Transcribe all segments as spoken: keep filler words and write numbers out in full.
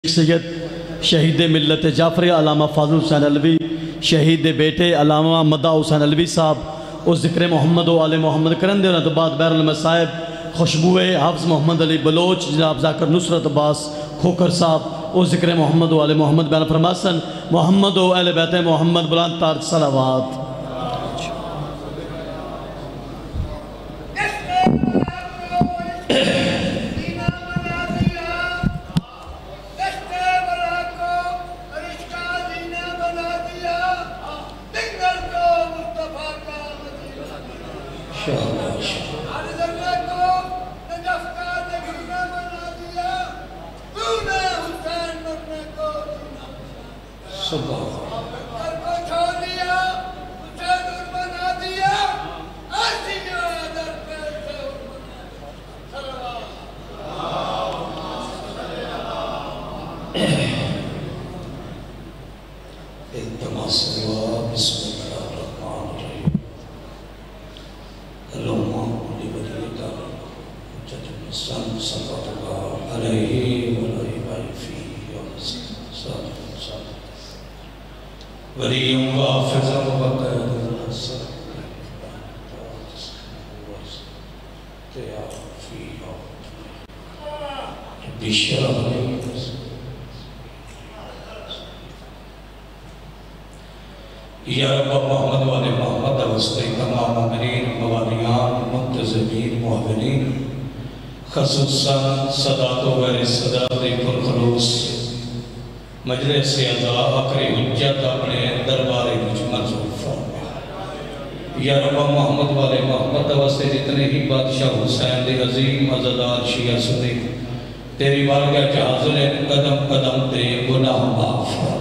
سید شہید ملت جعفری علامہ فاضل حسین علوی، شہید بیٹے علامہ مدہ حسین علوی صاحب اور ذکر محمد و آل محمد کرن دے انہوں نے بعد بہر المصائب خوشبوئے حافظ محمد علی بلوچ جناب ذاکر نصرت عباس کھوکر صاحب اور ذکر محمد و آل محمد بیان فرماسن محمد و اہل بیت محمد بلند تار صلوات۔ یا رب محمد والے محمد وسطی تمام امرین موانیان منتظمین محبنین خصوصاً صدات و غیر صدات پر خلوص مجلس اعضاء اقری حجت اپنے دربار مجھ منظور فرما۔ یا رب محمد والے محمد وسطی جتنے ہی بادشاہ حسین دی عظیم عزدار شیعہ سنی تیری بارگاہ کے حاضر قدم قدم دے گناہ معاف فرما۔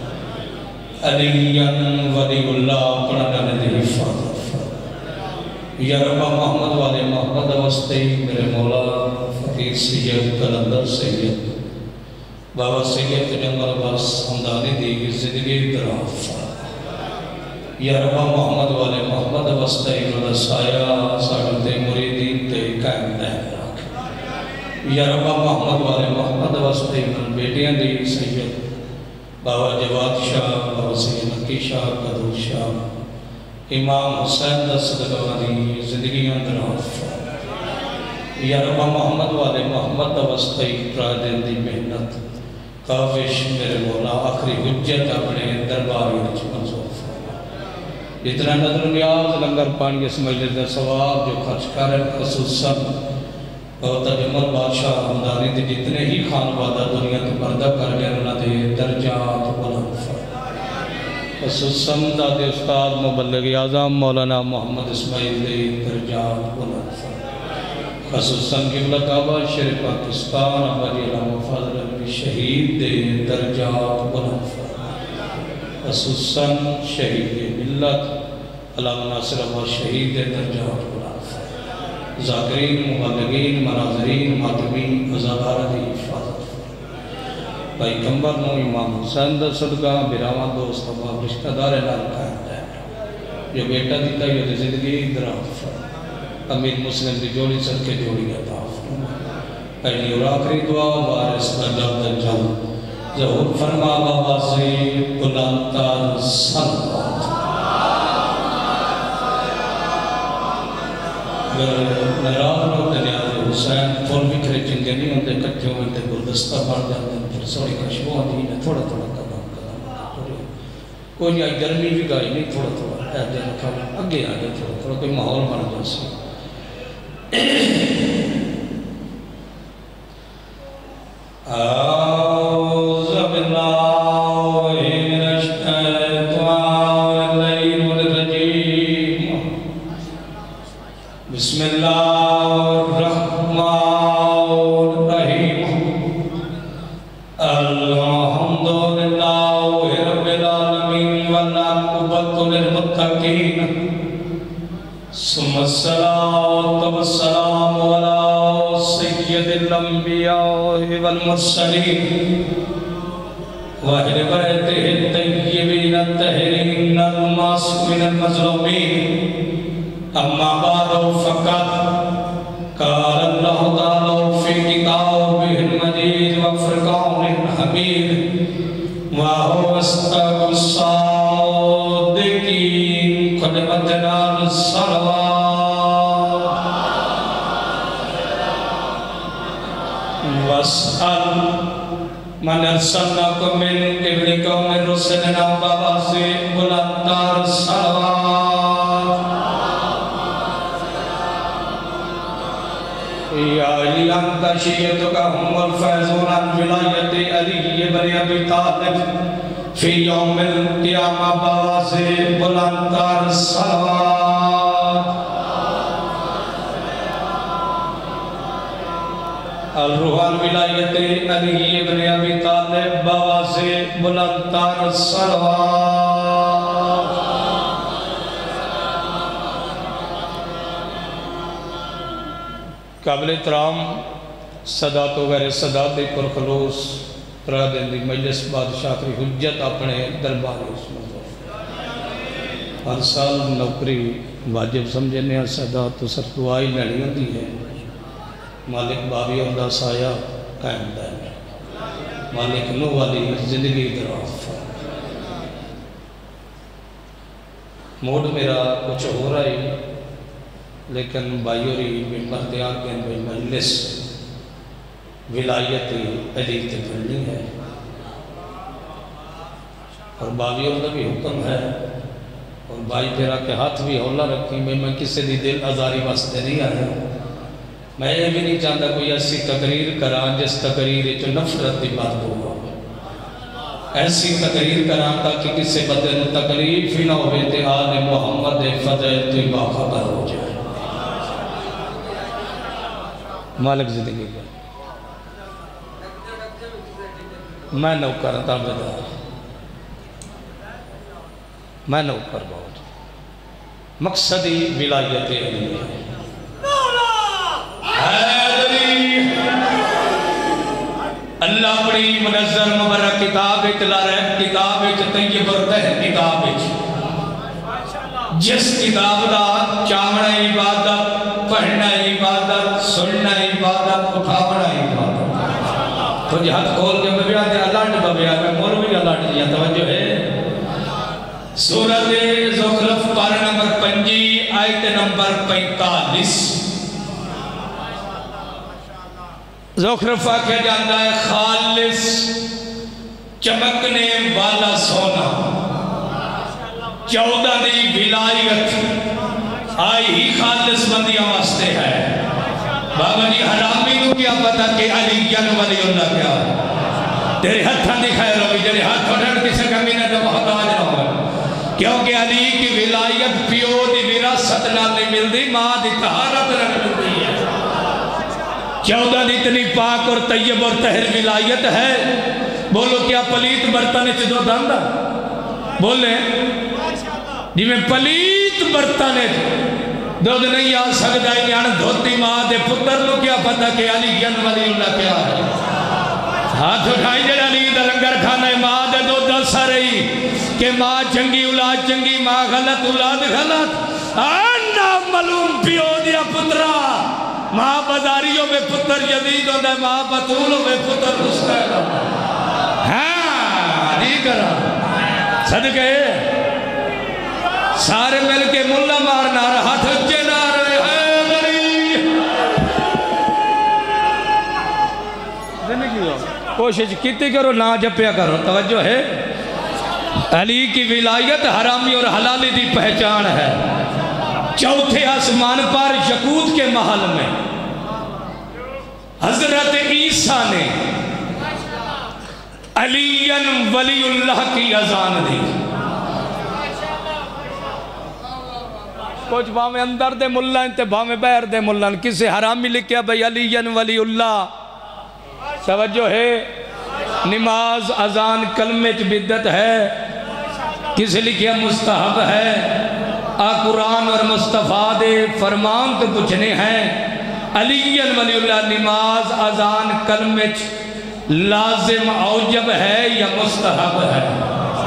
علیین ولی اللہ اپنا ننے دے حفاظت فرما۔ یا رب محمد والے محمد وسطی میرے مولا فقیر سید قلندر سید بابا سید جنگل عباس حمدانی دی زندگی دراف فرما۔ یا رب محمد والے محمد وسطی میرے سایہ ساڑھتے مریدین تے قائم دہن رکھ۔ یا رب محمد والے محمد وسطی میرے بیٹیاں دی سید بابا جواد شاہ، بابا سید نکی شاہ، قدر شاہ، امام حسین دا صدقہ دی زندگی اندر آفا۔ یا رب محمد والے محمد دا وسطی پرادین دی محنت کافش میرے مولا آخری حجت اپنے درباری رچ منظور فرما۔ اتنا نظر نیاز لنگر پانی اس مجلس دا ثواب جو خرچ کریں خصوصاً اور تجمل بادشاہ حمدانی دے جتنے ہی خانوادہ دنیا کے پردہ کر گئے انہوں نے درجات بلند فرما۔ خصوصاً دادے استاد مبلغ اعظم مولانا محمد اسماعیل دے درجات بلند فرما۔ خصوصاً قبلہ کعبہ شریف پاکستان حاجی علامہ فاضل علوی شہید دے درجات بلند فرما۔ خصوصاً شہید ملت علامہ ناصر عباس شہید دے درجات بلند فرما۔ ذاکرین، مبلغین، مناظرین، ماتمین، عزادار دی حفاظت فرما۔ بھائی کمبر نو امام حسین دا صدقہ براما دوست اباب رشتہ دار اعلان قائم دہنا جو بیٹا دیتا یہ دی زندگی دراف فرما۔ امیر مسلم دی جوڑی سر کے جوڑی عطا فرما۔ پہلی اور آخری دعا وارث دا جلد جلد ظہور فرما بابا سے بلانتا صلوات۔ اگر نراغ لوگ نیاز حسین پھول بکھرے چنگے نہیں ہوتے کٹھے ہوتے گلدستہ بڑھ جاتے ہیں پھر سوڑی کا شبہ دین ہے تھوڑا تھوڑا قدم قدم کوئی آئی گرمی بھی گائی نہیں تھوڑا تھوڑا اے دے رکھا اگے آگے تھوڑا تھوڑا کوئی ماحول بن جاسی۔ اعوذ باللہ بسم اللہ الرحمن الرحیم الحمدللہ رب العالمین والعاقبۃ للمتقین ثم الصلاۃ والسلام علی سید الانبیاء والمرسلین واہل بیتہ الطیبین الطاہرین المعصومین المظلومین اما بعد فقط قال اللہ تعالیٰ فی کتابہ المجید و فرقان الحمید وَهُوَ أَصْدَقُ الصَّادِقِينَ قَدْ أَدْنَا الصَّلَوَاتِ وَاسْأَلْ مَنْ أَرْسَلْنَاكُم مِّن قَبْلِكَ وَمِن رُّسُلِنَا وَبَعْثِهِمْ بُلَندَ الصَّلَوَاتِ يا علی انت شیعتک هم الفیضون عن ولایت علی بن ابی طالب فی یوم القیامہ بواضح بلندتر صلوات الروح عن ولایت علی بن ابی طالب بواضح بلندتر صلوات قابل احترام صدات وغیرہ صدات پر خلوص ترہ دن دی مجلس بادشاہ کی حجت اپنے دربار اس میں ہر سال نوکری واجب سمجھنے ہیں صدات تو سر دعائی لڑی ہوتی ہے مالک بابی اندہ سایہ قائم ہے مالک نو والی زندگی دراز موڈ میرا کچھ ہو رہا ہے لیکن بائیوری ممبر دیار کے اندر مجلس ولایت علی تے پڑھنی ہے اور باویوں کا بھی حکم ہے اور بائی تیرا کے ہاتھ بھی حولہ رکھی میں میں کسی دی دل ازاری واسطے نہیں آیا میں یہ بھی نہیں چاہتا کوئی ایسی تقریر کران جس تقریر جو نفرت دی بات ہوا ایسی تقریر کران تاکہ کسی بدن تقریر فی نہ ہوئے تے آل محمد فضل تے باخبر ہو جائے مالک زندگی کا میں نوکر تابدار میں نوکر بہت مقصدی ولایت علی حیدری اللہ بڑی منظر مبرک کتاب اطلاع رہے کتاب طیب اور تہر کتاب جس کتاب دا چامڑا عبادت پڑھنا عبادت سننا عبادت اٹھاونا عبادت تو جہاں کھول کے ببیا دے اللہ نے ببیا میں مولوی اللہ نے دیا توجہ ہے سورت زخرف پارہ نمبر پنجی آیت نمبر پینتالیس زخرفہ کیا جاندہ ہے خالص چمکنے والا سونا چودہ دی ولایت آئی ہی خالص بندیاں واسطے ہے بابا جی حرامی کو کیا پتا کہ علی جن ولی اللہ کیا تیرے ہتھاں دی خیر ہوگی جنہی ہاتھ اٹھن کسے کمینہ جو محتاج نہ ہو کیونکہ علی کی ولایت پیو دی وراثت نہ نہیں مل دی ماں دی طہارت نہ مل دی ہے چودہ دی اتنی پاک اور طیب اور طہر ولایت ہے بولو کیا پلیت برتن چھ دو داندہ بولیں جی میں پلیت برتن دودھ نہیں آ سکتا ہے یعنی دھوتی ماں دے پتر لو کیا پتا کہ علی جن ولی اللہ کیا ہے ہاتھ اٹھائی جڑ علی دا لنگر کھانا ہے ماں دے دو دل سا رہی کہ ماں چنگی اولاد چنگی ماں غلط اولاد غلط آنا ملوم پیو دیا پترہ ماں بازاریوں میں پتر جدید ہوتا ہے ماں بطولوں میں پتر مستقل ہاں نہیں کرا صدقے سارے مل کے ملہ مارنا رہا تھجے نہ رہے حیدری زندگی ہو کوشش کیتی کرو نہ جپیا کرو توجہ ہے علی کی ولایت حرامی اور حلالی دی پہچان ہے چوتھے آسمان پر یقوت کے محل میں حضرت عیسیٰ نے علی ولی اللہ کی اذان دی کچھ باہمیں اندر دے ملان تے باہمیں بیر دے ملان کسے حرامی لکھیا بھئی علی ولی اللہ توجہ ہے نماز اذان کلمت بدت ہے کسے لکھیا مستحب ہے آ قرآن اور مصطفیٰ دے فرمان تو پوچھنے ہیں علی ولی اللہ نماز اذان کلمت لازم اوجب ہے یا مستحب ہے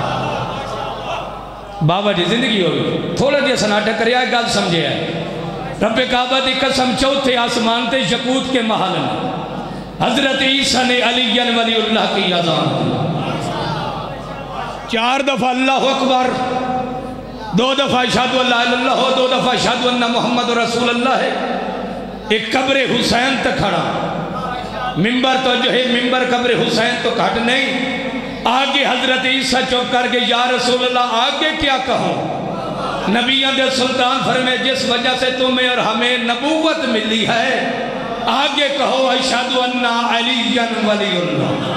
بابا جی زندگی ہوگی تھوڑا جی سناٹا کریا ہے گل سمجھے ہے رب کعبہ دی قسم چوتھے آسمان تے یقوت کے محل میں حضرت عیسیٰ نے علی ولی اللہ کی اذان دی۔ چار دفعہ اللہ اکبر، دو دفعہ اشہدو اللہ الہ الا اللہ، دو دفعہ اشہدو ان محمد رسول اللہ ہے۔ ایک قبر حسین تک کھڑا، ممبر تو جو ہے ممبر قبر حسین تو کھٹ نہیں، آگے حضرت عیسیٰ چوک کر کے یا رسول اللہ آگے کیا کہوں؟ نبیان دے سلطان فرمے جس وجہ سے تمہیں اور ہمیں نبوت ملی ہے آگے کہو اشہدو ان علی ولی اللہ۔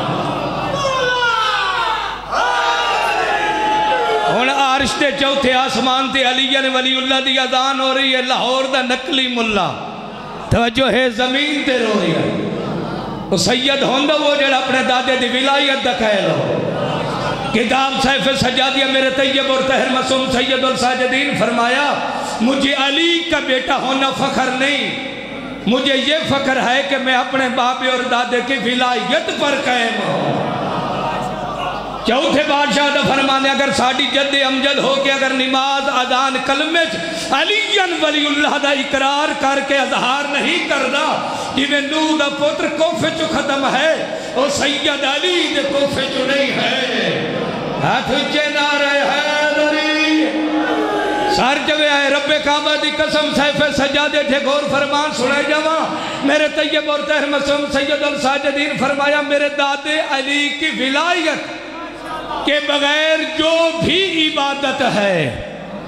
ہن عرش تے چوتھے آسمان تے علی ولی اللہ دی اذان ہو رہی ہے، لاہور دا نقلی ملا توجہ ہے زمین تے رو رہی ہے۔ وہ سید ہوندہ وہ جڑا اپنے دادے دی ولایت دا کہہ لو، کتاب سیف سجادیہ میرے طیب اور طاہر معصوم سید الساجدین فرمایا مجھے علی کا بیٹا ہونا فخر نہیں، مجھے یہ فخر ہے کہ میں اپنے باپ اور دادے کی ولایت پر قائم ہوں۔ چوتھے بادشاہ دا فرمانے اگر ساڑھی جد امجد ہو کے اگر نماز اذان کلمے علی ولی اللہ دا اقرار کر کے اظہار نہیں کردا جویں نوح دا پتر کوفے چو ختم ہے وہ سید علی دے کوفے چو نہیں ہے۔ ہاتھ اچھے نعرہ حیدری سار جوے آئے رب کعبہ دی قسم سیف سجادے تھے غور فرمان سنے جاواں میرے طیب اور طاہر معصوم سید الساجدین فرمایا میرے دادے علی کی ولایت کے بغیر جو بھی عبادت ہے،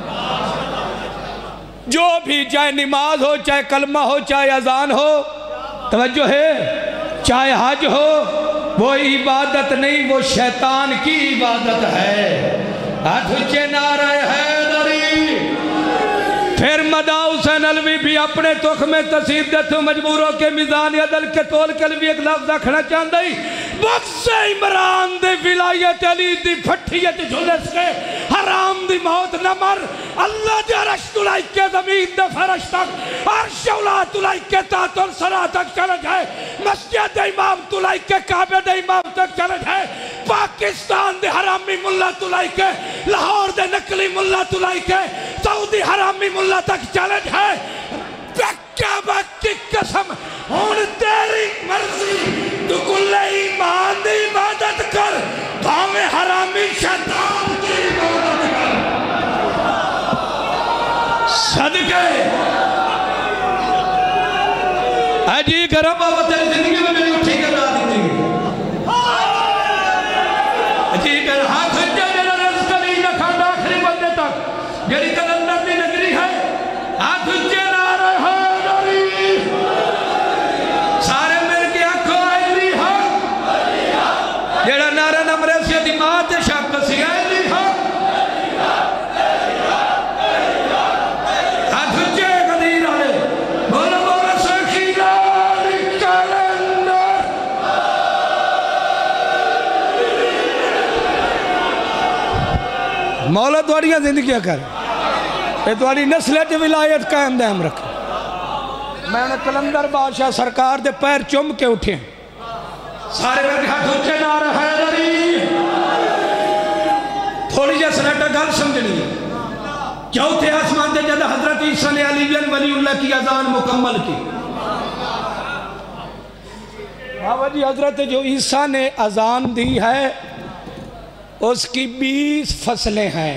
جو بھی چاہے نماز ہو چاہے کلمہ ہو چاہے اذان ہو توجہ ہے چاہے حج ہو وہ عبادت نہیں، وہ شیطان کی عبادت ہے۔ ہاتھ اچھے نعرہ حیدری۔ پھر مدا حسین علوی بھی اپنے تخ میں تصیر دیتو مجبوروں کے میزان عدل کے تول کے لیے ایک لفظ رکھنا چاہتا ہی بخش عمران دے ولایت علی دی پھٹیت جھلس کے حرام دی موت نہ مر اللہ دے عرش تلائی کے زمین دے فرش تک عرش اولا تلائی کے تحت اور سرا تک چلے جائے مسجد امام تلائی کے کعبہ دے امام تک چلے جائے پاکستان دے حرامی ملہ تلائی کے لاہور دے نقلی ملہ تلائی کے سعودی حرامی ملہ تک چلے جائے کعبہ کی قسم ہون تیری مرضی تو کل ایمان دی عبادت کر بھاویں حرامی شیطان کی عبادت کر صدقے اجی کرم بابا تیری زندگی میں میری اٹھی کر رہا دیتی اجی کر ہاتھ ہجا جنہ رزق نہیں نکھانا آخری بندے تک جڑی کلندر دی نگری ہے ہاتھ ہجے مولا دوڑیاں زندگیاں کر یہ دوڑی نسلیں جو ولایت قائم دائم رکھے میں انہیں کلندر بادشاہ سرکار دے پیر چم کے اٹھے سارے میں ہاتھ اچھے نعرہ حیدری تھوڑی جیسے نیٹا گل سمجھنی ہے چوتھے آسمان دے جدہ حضرت عیسیٰ نے علی ولی اللہ کی اذان مکمل کی بابا جی حضرت جو عیسیٰ نے اذان دی ہے اس کی بیس فصلیں ہیں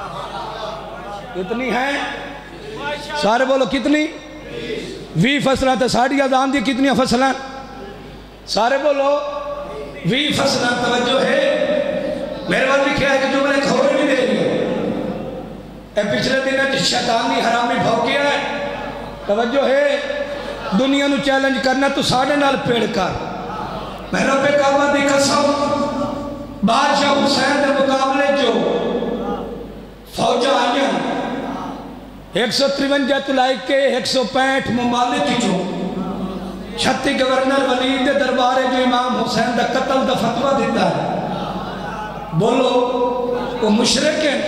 کتنی ہیں سارے بولو کتنی وی فصلیں تو ساڑھی اذان دی کتنی فصلیں سارے بولو وی فصلیں توجہ ہے میرے بات لکھا ہے کہ جو میں نے خبر بھی دے رہی اے پچھلے دن ہے شیطانی حرامی بھوکیا ہے توجہ ہے دنیا نو چیلنج کرنا تو ساڑھے نال پیڑ کر میں رب کعبہ دی قسم بادشاہ حسین دے مقابلے جو فوجہ آئیں ایک سو تریونجہ تلائی کے ایک سو پینٹ ممالک جو چھتی گورنر ولید دے دربارے جو امام حسین دا قتل دا فتوہ دیتا ہے بولو وہ مشرک ہیں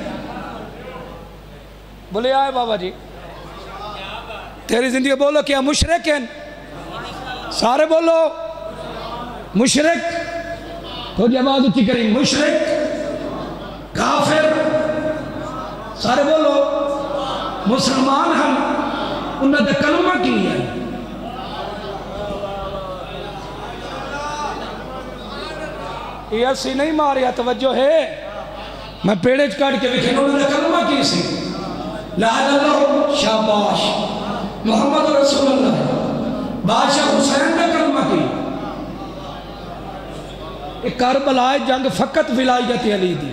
بولے آئے بابا جی تیری زندگی بولو کیا مشرک ہیں سارے بولو مشرک تھوڑی آواز اچھی کریں مشرک کافر سارے بولو مسلمان ہم انہوں نے کلمہ کی ہے یہ اسی نہیں ماریا توجہ ہے میں پیڑے چکاڑ کے وکھے انہوں نے کلمہ کی سی لعن اللہ شاباش محمد رسول اللہ بادشاہ حسین نے کلمہ کی ایک کربلا جنگ فقط ولایت علی دی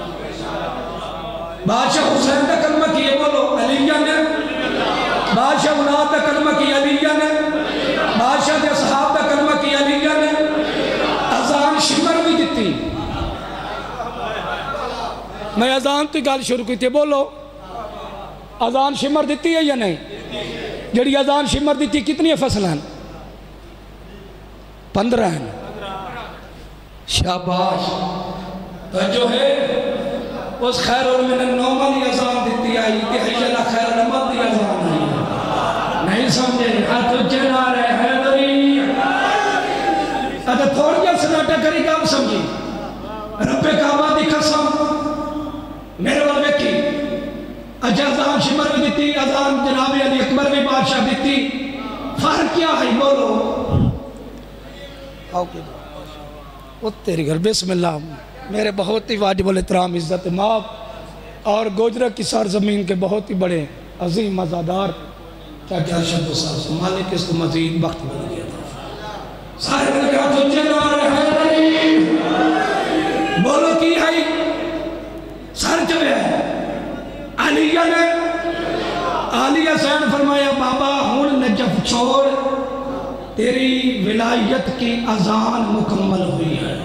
بادشاہ حسین نے کلمہ کی بولو علیہ نے بادشاہ اولاد نے کلمہ کی علیہ نے بادشاہ دے صحاب نے کلمہ کی علیہ نے اذان شمر بھی دیتی میں اذان تو گال شروع کی تھی بولو اذان شمر دیتی ہے یا نہیں جڑی اذان شمر دیتی کتنی فصل ہیں پندرہ ہیں شاباش تو جو ہے اس خیر من النوم علی اذان دیتی آئی کہ حیلہ خیر نمت دی اذان آئی نہیں سمجھے ہاتھ جنا رہے حیدری اگر تھوڑی جب سناٹا کری کام سمجھی رب کعبہ دی قسم میرے والے کی اجا اذان شمر بھی دیتی اذان جناب علی اکبر بھی بادشاہ دیتی فرق کیا ہے بولو آؤ کہ وہ تیری گھر بسم اللہ میرے بہت ہی واجب الاحترام عزت ماب اور گوجرہ کی سرزمین کے بہت ہی بڑے عظیم مزادار چاچا ارشد صاحب مالک اس کو مزید وقت بن گیا تھا سارے مل کے ہاتھوں چلا رہے ہیں بولو کی ہے سر جو ہے علیہ نے علیہ سین فرمایا بابا ہون نجف چھوڑ تیری ولایت کی اذان مکمل ہوئی ہے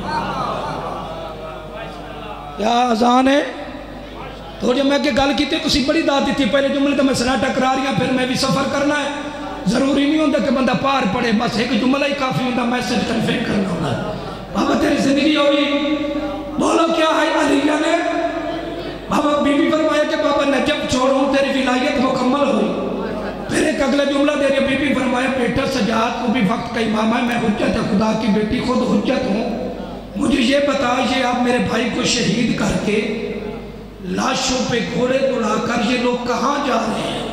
کیا اذان ہے تو جب میں کہ گل کی تھی کسی بڑی داد تھی پہلے جملے تو میں سناٹا کرا رہی ہوں پھر میں بھی سفر کرنا ہے ضروری نہیں ہوتا کہ بندہ پار پڑے بس ایک جملہ ہی کافی ہوتا میسج کنفیک کرنا ہوتا بابا تیری زندگی ہوئی بولو کیا ہے علیہ نے بابا بی بی فرمایا کہ بابا نجف چھوڑوں تیری ولایت مکمل ہوئی پھر ایک اگلا جملہ دے رہی بی بی فرمایا بیٹا سجاد کو بھی وقت کا امام ہے میں حجت ہے خدا کی بیٹی خود حجت ہوں مجھے یہ بتا یہ آپ میرے بھائی کو شہید کر کے لاشوں پہ گھوڑے دوڑا کر یہ لوگ کہاں جا رہے ہیں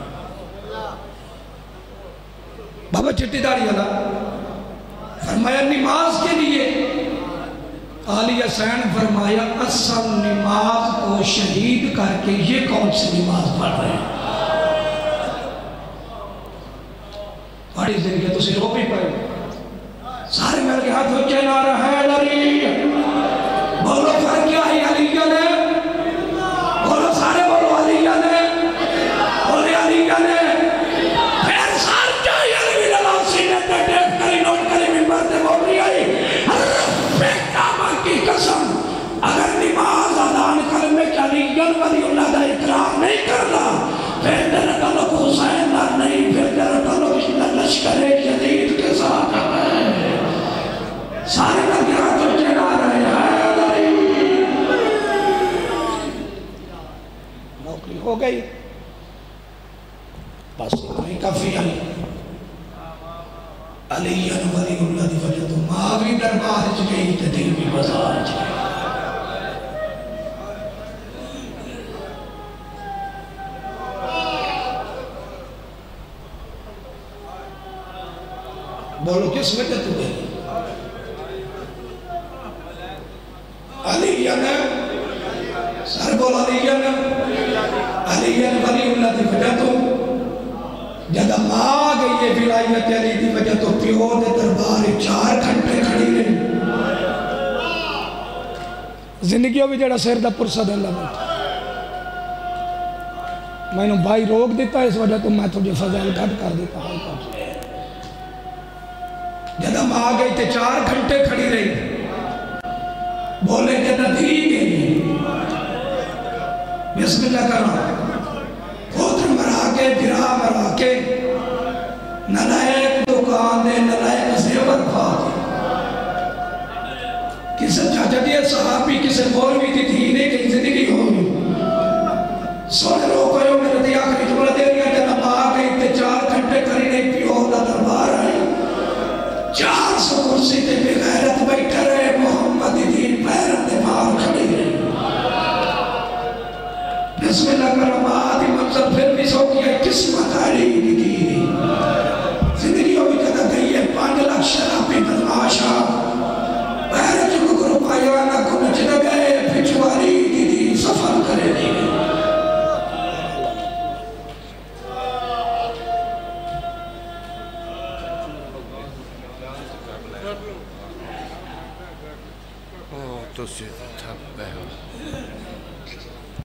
بابا چٹی داڑی اللہ فرمایا نماز کے لیے علی حسین فرمایا اصل نماز کو شہید کر کے یہ کون سی نماز پڑھ رہے ہیں بڑی زندگی تو سے رو بھی پڑے سارے مل کے ہاتھ ہوچے نعرہ حیدری بولو فرق کیا ہے علیہ نے بولو سارے بولو علیہ نے بولے علیہ نے پھر سار چاہیے علیہ اللہ سینے پہ ٹیپ کری نوٹ کری ممبر تے بول رہی آئی رب کعبہ کی قسم اگر نماز اذان کرنے کے علیہ ولی اللہ کا اکرام نہیں کرنا پھر تیرے تعلق حسین نہ نہیں پھر تیرے تعلق لشکر جدید کے ساتھ ہے سارے لگے ہاتھوں چڑھا رہے ہیں نوکری ہو گئی بس اتنی کافی ہے علیہ ولی اللہ دی وجہ تو ماں بھی دربار چ گئی تے دل بھی بازار چ گئی بولو کس وجہ تو گئی علیہ نے سر بول علیہ نے علیہ ولی اللہ دی وجہ تو جدہ ماں گئی یہ ولایت علی دی وجہ تو پیو دے دربار چار گھنٹے کھڑی رہی زندگیوں بھی جڑا سیر دا پرسہ دے اللہ بیٹھا میں نے بھائی روک دیتا اس وجہ تو میں تجھے فضائل گھٹ کر دیتا ہوں جدہ ماں آ گئی تے چار گھنٹے کھڑی رہی بولے کہ ندھی گئی بسم اللہ کرنا پوتر مرا کے برا مرا کے نلائک دکان دے نلائک زیور پا کے کسے چاچا دیئے صحابی کسے مولوی دی دھینے کی زندگی ہوئی سونے رو کرو میرے دیا کری جملہ دے رہی ہے جدہ ماں آ گئی تے چار گھنٹے کھڑی رہی پیو دا دربار آئی چار سو کرسی تے بے غیرت بیٹھا رہے محمد دین پیرت دے باہر کھڑی رہے بسم اللہ کرم آدھی منظر پھر بھی سو کیا قسمت علی ਤੁਸੀਂ ਥੱਕ ਪਏ ਹੋ